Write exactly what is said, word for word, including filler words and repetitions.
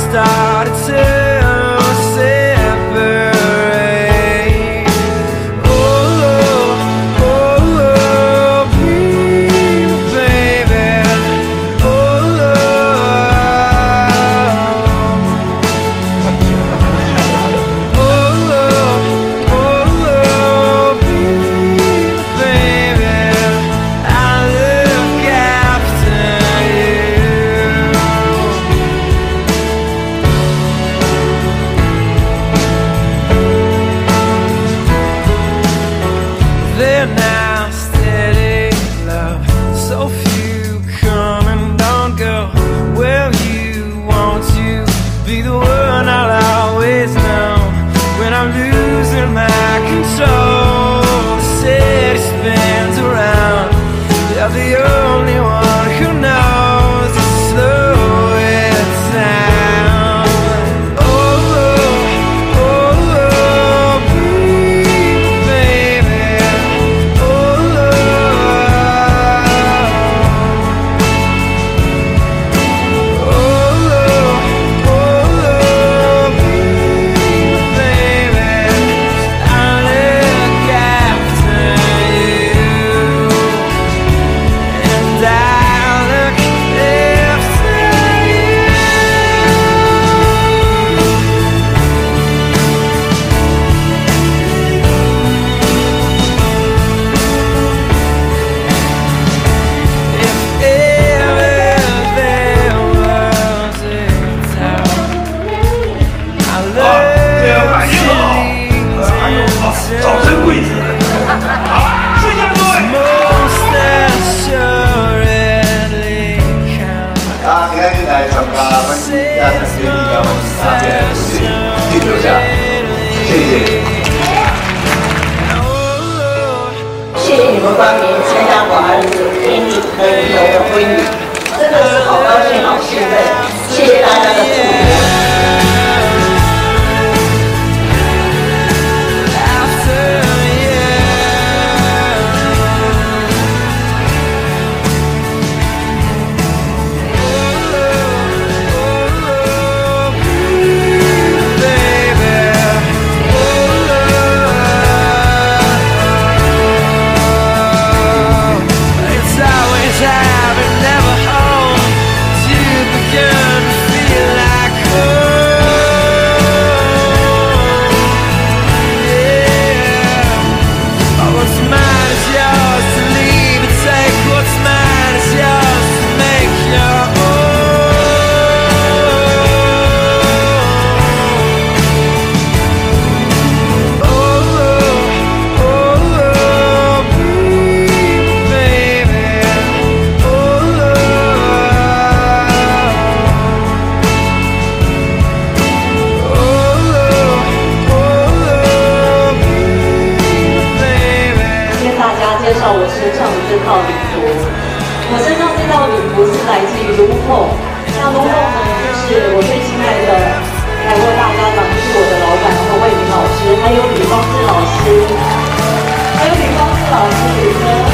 started to separate. Oh, oh, oh, be baby. Oh, oh, oh, oh, be baby. I look after you. They're now steady love, so few come and don't go. Well, you want to be the one I'll always know when I'm losing my control. The city spins around, you're the only one who knows to slow it down. Oh, oh, oh, baby. Oh, oh, oh, baby. I look after you, and I look after you. If ever there was a time I love most assuredly count. 大家今天来参加本次亚洲杯的大赛，记住下，谢谢。 谢谢你们光临参加我儿子天地和柔的婚礼，真的是好高兴好兴奋，谢谢大家的祝福。 介绍我身上的这套礼服，我身上这套礼服是来自于卢凤。那卢凤呢，就是我最亲爱的凯沃大家长，就是我的老板何卫民老师，还有吕光志老师，还有吕光志老师，吕哥。